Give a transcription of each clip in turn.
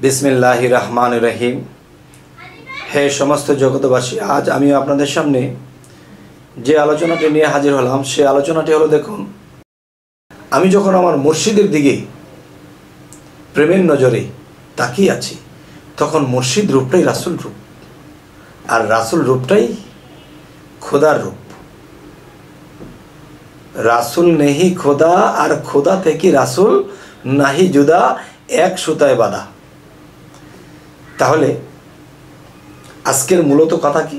बिस्मिल्लाहिर रहमानिर रहीम। हे समस्त जगतबासी, आज आमी आपनादेर सामने जे आलोचनाटी निये हाजिर हलाम से आलोचनाटी हलो देखुन, आमी जखन आमार मुर्शिदेर दिके प्रेमेर नजरे ताकिये आछि तखन मुर्शिद रूपटाई रासुल रूप और रासुल रूपटाई खुदार रूप। रासुल नेही खुदा और खुदा थेके रासुल नाही जुदा, एक सुताय बाधा। ताहले आजकेर मूলত कथा कि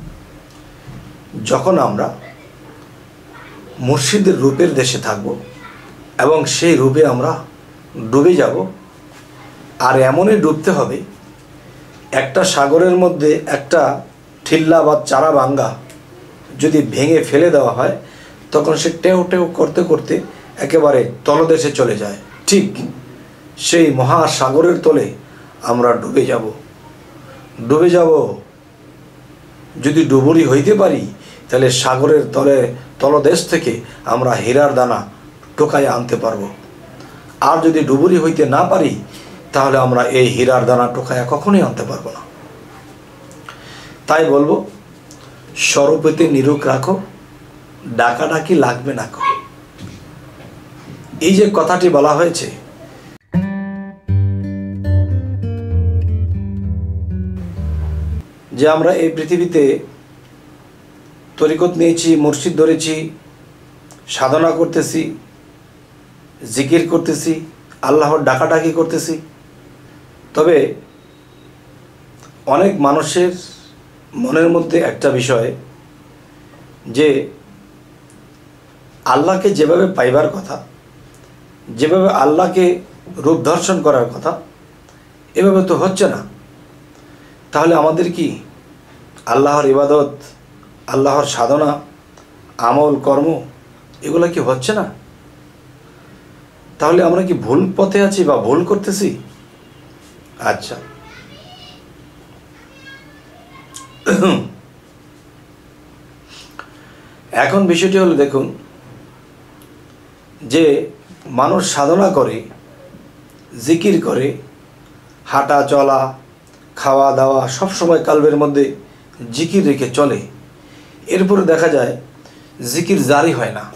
যখন আমরা মুর্শিদের রূপের দেশে থাকব এবং সেই রূপে আমরা ডুবে যাব, আর এমনই ডুবতে হবে একটা সাগরের মধ্যে একটা ঠিল্লা বা চারা ভাঙ্গা যদি ভেঙে ফেলে দেওয়া হয় তখন সে টেউ টেউ করতে করতে একেবারে তলদেশে চলে যায়। ঠিক সেই মহাসাগরের তলে আমরা ডুবে যাব। যদি ডুবুরি হইতে পারি তাহলে সাগরের তলদেশ থেকে আমরা হীরার দানা টোকায় আনতে পারবো, আর যদি ডুবুরি হইতে না পারি তাহলে আমরা এই হীরার দানা টোকায় কখনোই আনতে পারবো না। তাই বলবো, স্বরূপেতে নিরুক রাখো, ডাকাডাকি লাগবে না। এই যে কথাটি বলা হয়েছে, যে আমরা এই পৃথিবীতে তরিকত নিয়েছি, মুর্শিদ ধরেছি, সাধনা করতেছি, জিকির করতেছি, আল্লাহর ডাকাডাকি করতেছি, তবে অনেক মানুষের মনের মধ্যে একটা বিষয় যে আল্লাহকে যেভাবে পাইবার কথা, যেভাবে আল্লাহকে রূপ দর্শন করার কথা, এভাবে তো হচ্ছে না। তাহলে আমাদের কি আল্লাহর ইবাদত, আল্লাহর সাধনা, আমল কর্ম এগুলো কি হচ্ছে না? তাহলে আমরা কি ভুল পথে আছি বা ভুল করতেছি? আচ্ছা, এখন বিষয়টি হলো, দেখুন যে মানুষ সাধনা করে, জিকির করে, হাঁটা চলা, খাওয়া দাওয়া সব সময় কালবের মধ্যে জিকির রেখে চলে, এরপরে দেখা যায় জিকির জারি হয় না,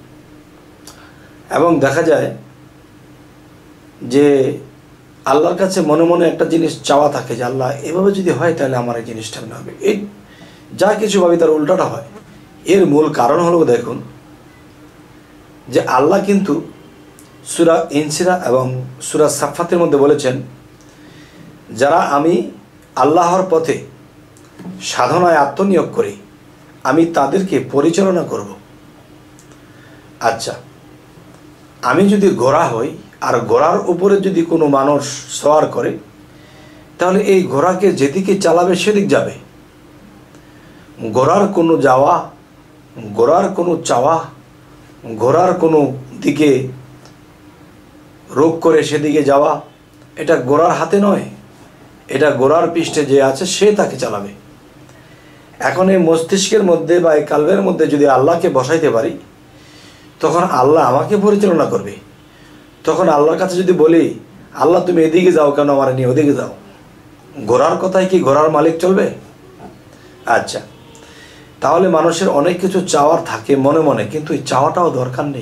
এবং দেখা যায় যে আল্লাহর কাছে মনে মনে একটা জিনিস চাওয়া থাকে যে আল্লাহ এভাবে যদি হয় তাহলে আমার এই জিনিসটা হবে। এই যা কিছু ভাবি তার উল্টাটা হয়। এর মূল কারণ হলো, দেখুন যে আল্লাহ কিন্তু সূরা ইনসিরা এবং সূরা সাফফাতের মধ্যে বলেছেন, যারা আমি আল্লাহর পথে সাধনায় আত্মনিয়োগ করি আমি তাদেরকে পরিচালনা করব। আচ্ছা, আমি যদি ঘোড়া হই আর ঘোড়ার উপরে যদি কোনো মানুষ সওয়ার করে, তাহলে এই ঘোড়াকে যেদিকে চালাবে সেদিক যাবে। ঘোড়ার কোনো যাওয়া, ঘোড়ার কোনো চাওয়া, ঘোড়ার কোনো দিকে রোগ করে সেদিকে যাওয়া, এটা ঘোড়ার হাতে নয়, এটা ঘোড়ার পৃষ্ঠে যে আছে সে তাকে চালাবে। এখন এই মস্তিষ্কের মধ্যে বা এই কালবের মধ্যে যদি আল্লাহকে বসাইতে পারি তখন আল্লাহ আমাকে পরিচালনা করবে। তখন আল্লাহর কাছে যদি বলি, আল্লাহ তুমি এদিকে যাও কেন, আমার নিয়ে ওদিকে যাও, ঘোড়ার কথায় কি ঘোড়ার মালিক চলবে? আচ্ছা, তাহলে মানুষের অনেক কিছু চাওয়ার থাকে মনে মনে, কিন্তু এই চাওয়াটাও দরকার নেই।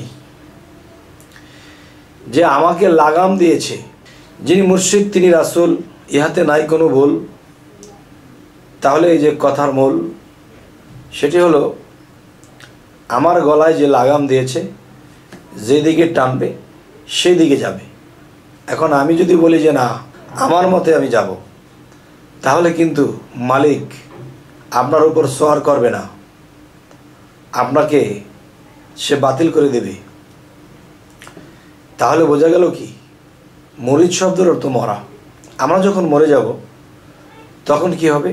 যে আমাকে লাগাম দিয়েছে, যিনি মুর্শিদ তিনি রাসূল, ইহাতে নাই কোনো ভুল। তাহলে এই যে কথার মূল সেটি হলো, আমার গলায় যে লাগাম দিয়েছে, যেদিকে টানবে সেই দিকে যাবে। এখন আমি যদি বলি যে না আমার মতে আমি যাব, তাহলে কিন্তু মালিক আপনার উপর সওয়ার করবে না, আপনাকে সে বাতিল করে দেবে। তাহলে বোঝা গেল কি, মুরিদ শব্দের অর্থ মরা। আমরা যখন মরে যাব তখন কি হবে?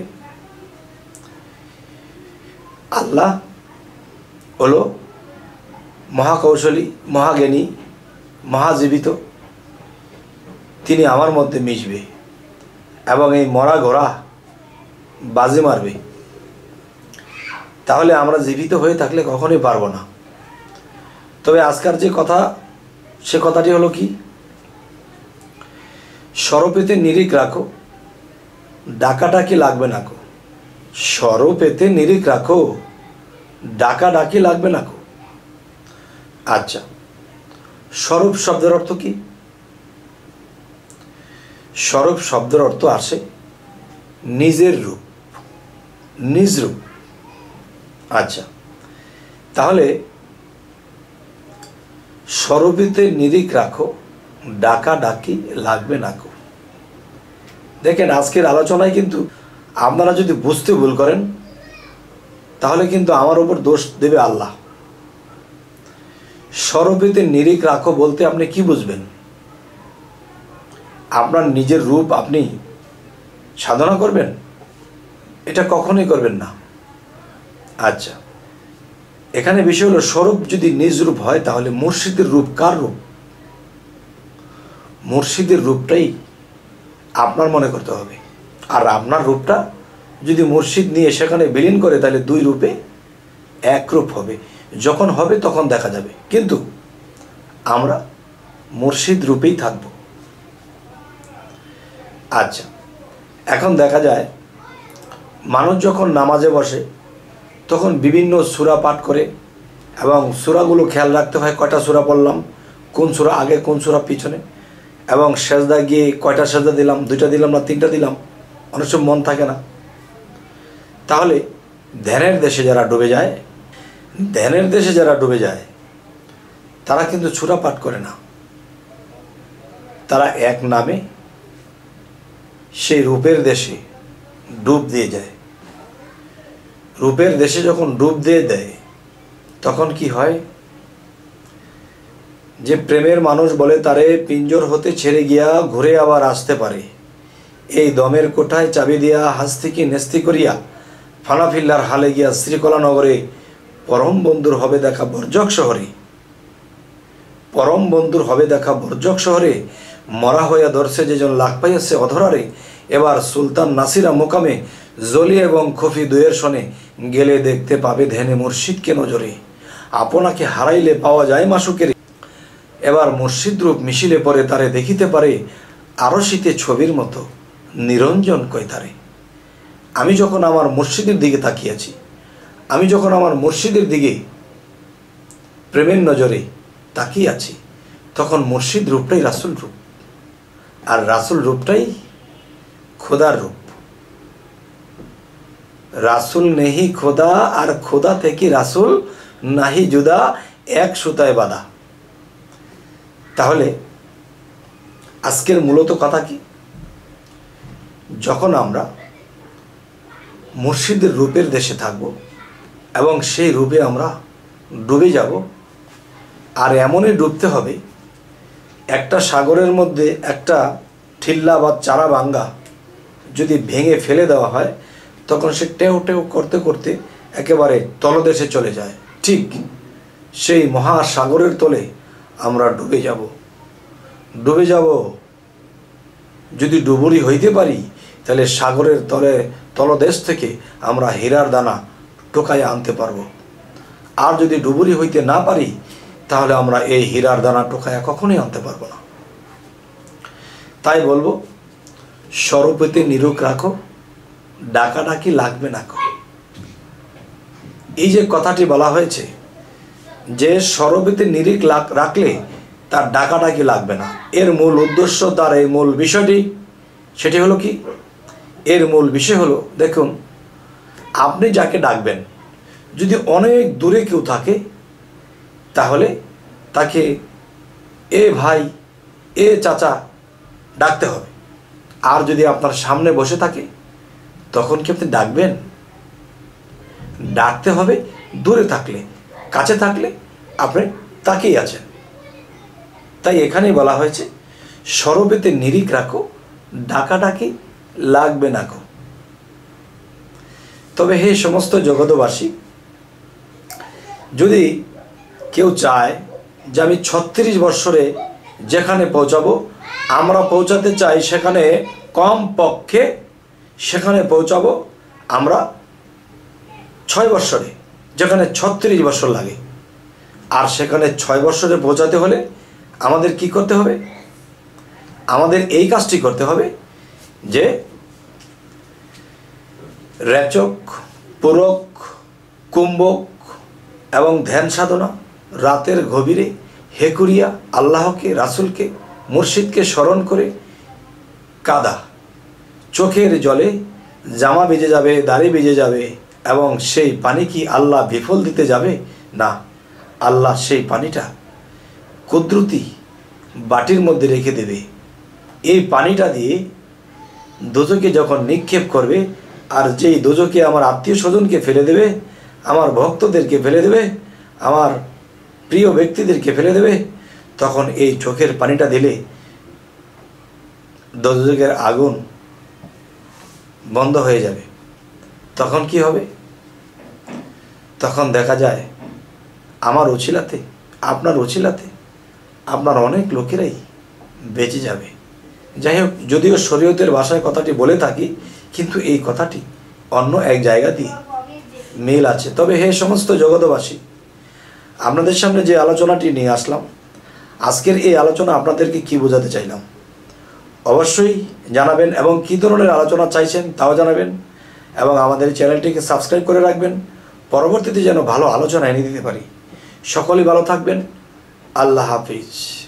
আল্লাহ হলো মহাকৌশলী, মহাজ্ঞানী, মহাজীবিত, তিনি আমার মধ্যে মিশবে এবং এই মরা ঘোড়া বাজি মারবে। তাহলে আমরা জীবিত হয়ে থাকলে কখনোই পারবো না। তবে আজকার যে কথা, সে কথাটি হলো কি, সরপেতে নিরিখ রাখো, ডাকাডাকি লাগবে না কো। সরপেতে নিরিখ রাখো, ডাকাডাকি লাগবে না কো। আচ্ছা, স্বরূপ শব্দের অর্থ কি? স্বরূপ শব্দের অর্থ আসে নিজের রূপ, নিজ রূপ। আচ্ছা, তাহলে স্বরূপেতে নিরিখ রাখো, ডাকাডাকি লাগবে না কো। দেখেন, আজকের আলোচনায় কিন্তু আপনারা যদি বুঝতে ভুল করেন তাহলে কিন্তু আমার উপর দোষ দেবে আল্লাহ। স্বরূপেতে নিরিখ রাখো বলতে আপনি কি বুঝবেন? আপনার নিজের রূপ আপনি সাধনা করবেন? এটা কখনোই করবেন না। আচ্ছা, এখানে বিষয় হলো স্বরূপ যদি নিজ রূপ হয় তাহলে মুর্শিদের রূপ কার রূপ? মুর্শিদের রূপটাই আপনার মনে করতে হবে। আর আপনার রূপটা যদি মুর্শিদ নিয়ে সেখানে বিলীন করে তাহলে দুই রূপে এক রূপ হবে। যখন হবে তখন দেখা যাবে, কিন্তু আমরা মুর্শিদ রূপেই থাকব। আচ্ছা, এখন দেখা যায় মানুষ যখন নামাজে বসে তখন বিভিন্ন সূরা পাঠ করে, এবং সূরাগুলো খেয়াল রাখতে হয় কয়টা সূরা পড়লাম, কোন সূরা আগে কোন সূরা পিছনে, এবং সেজদা গিয়ে কয়টা সেজদা দিলাম, 2টা দিলাম না 3টা দিলাম, অনেক সময় মন থাকে না। তাহলে ধ্যানের দেশে যারা ডুবে যায় তারা কিন্তু সূরা পাঠ করে না, তারা এক নামে সেই রূপের দেশে ডুব দিয়ে যায়। রূপের দেশে যখন ডুব দিয়ে দেয় তখন কি হয়, যে প্রেমের মানুষ বলে তারে পিঞ্জর হতে ছেড়ে গিয়া ঘুরে আবার আসতে পারে, এই দমের কোঠায় চাবি দিয়া হাস্তিকে নেস্তি করিয়া ফানাফিল্লার হালে গিয়া শ্রীকলা নগরে পরম বন্ধুর হবে দেখা বর্জক শহরে, পরম বন্ধুর হবে দেখা বর্জক শহরে, মরা হইয়া দর্শে যেজন লাখ পাইয়াছে অধরারে, এবার সুলতান নাসিরা মোকামে জলি এবং খফি দুয়ের শনে গেলে দেখতে পাবে ধ্যানে মুর্শিদকে নজরে, আপনাকে হারাইলে পাওয়া যায় মাসুকের, এবার মুর্শিদ রূপ মিশিলে পরে তারে দেখিতে পারে আরো শীতে ছবির মতো নিরঞ্জন কই তারে। আমি যখন আমার মুর্শিদের দিকে তাকিয়েছি, আমি যখন আমার মুর্শিদের দিকে প্রেমের নজরে তাকিয়ে আছি, তখন মুর্শিদ রূপটাই রাসুল রূপ, আর রাসুল রূপটাই খোদার রূপ। রাসুল নেহি খোদা, আর খোদা থেকে রাসুল নাহি জুদা, এক সুতায় বাঁধা। তাহলে আজকের মূলত কথা কি, যখন আমরা মুর্শিদের রূপের দেশে থাকব এবং সেই রূপে আমরা ডুবে যাব, আর এমনই ডুবতে হবে একটা সাগরের মধ্যে একটা ঠিল্লা বা চারা ভাঙ্গা যদি ভেঙে ফেলে দেওয়া হয় তখন সে টেউ টেউ করতে করতে একেবারে তলদেশে চলে যায়। ঠিক সেই মহাসাগরের তলে আমরা ডুবে যাব। যদি ডুবুরি হইতে পারি তাহলে সাগরের তলদেশ থেকে আমরা হীরার দানা টোকায় আনতে পারব। আর যদি ডুবুরি হইতে না পারি তাহলে আমরা এই হীরার দানা টোকায় কখনোই আনতে পারবো না। তাই বলবো, স্বরূপেতে নিরিখ রাখো, ডাকাডাকি লাগবে না কো। এই যে কথাটি বলা হয়েছে যে স্বরূপেতে নিরিখ রাখলে তার ডাকাডাকি লাগবে না, এর মূল উদ্দেশ্য, তার এই মূল বিষয়টি, সেটি হলো কি, এর মূল বিষয় হলো, দেখুন, আপনি যাকে ডাকবেন যদি অনেক দূরে কেউ থাকে তাহলে তাকে এ ভাই, এ চাচা ডাকতে হবে। আর যদি আপনার সামনে বসে থাকে তখন কি আপনি ডাকবেন? ডাকতে হবে দূরে থাকলে, কাছে থাকলে আপনি তাকেই আছেন। তাই এখানেই বলা হয়েছে স্বরূপেতে নিরিখ রাখো, ডাকাডাকি লাগবে না কো। তবে হে সমস্ত জগতবাসী, যদি কেউ চায় যে আমি 36 বৎসরে যেখানে পৌঁছাবো, আমরা পৌঁছাতে চাই সেখানে কম পক্ষে সেখানে পৌঁছাবো আমরা 6 বৎসরে, যেখানে 36 বৎসর লাগে। আর সেখানে 6 বৎসরে পৌঁছাতে হলে আমাদের কি করতে হবে? আমাদের এই কাজটি করতে হবে যে রেচক, পূরক, কুম্ভক এবং ধ্যান সাধনা, রাতের গভীরে হেকুরিয়া, আল্লাহকে, রাসূলকে, মুর্শিদকে স্মরণ করে কাদা, চোখের জলে জামা ভিজে যাবে, দাড়ি ভিজে যাবে, এবং সেই পানি কি আল্লাহ বিফল দিতে যাবে? না, আল্লাহ সেই পানিটা কুদরতি বাটির মধ্যে রেখে দেবে। এই পানিটা দিয়ে দোজকে যখন নিক্ষেপ করবে, আর যেই দোজকে আমার আত্মীয় স্বজনকে ফেলে দেবে, আমার ভক্তদেরকে ফেলে দেবে, আমার প্রিয় ব্যক্তিদেরকে ফেলে দেবে, তখন এই চোখের পানিটা দিলে দোজকের আগুন বন্ধ হয়ে যাবে। তখন কি হবে? তখন দেখা যায় আমার উছিলাতে, আপনার উছিলাতে আপনার অনেক লোকেরাই বেঁচে যাবে। যাই হোক, যদিও শরীয়তের ভাষায় কথাটি বলে থাকি, কিন্তু এই কথাটি অন্য এক জায়গা দিয়ে মিল আছে। তবে হে সমস্ত জগতবাসী, আপনাদের সামনে যে আলোচনাটি নিয়ে আসলাম, আজকের এই আলোচনা আপনাদেরকে কি বোঝাতে চাইলাম অবশ্যই জানাবেন, এবং কী ধরনের আলোচনা চাইছেন তাও জানাবেন, এবং আমাদের চ্যানেলটিকে সাবস্ক্রাইব করে রাখবেন, পরবর্তীতে যেন ভালো আলোচনা এনে দিতে পারি। সকলেই ভালো থাকবেন। আল্লাহ হাফিজ।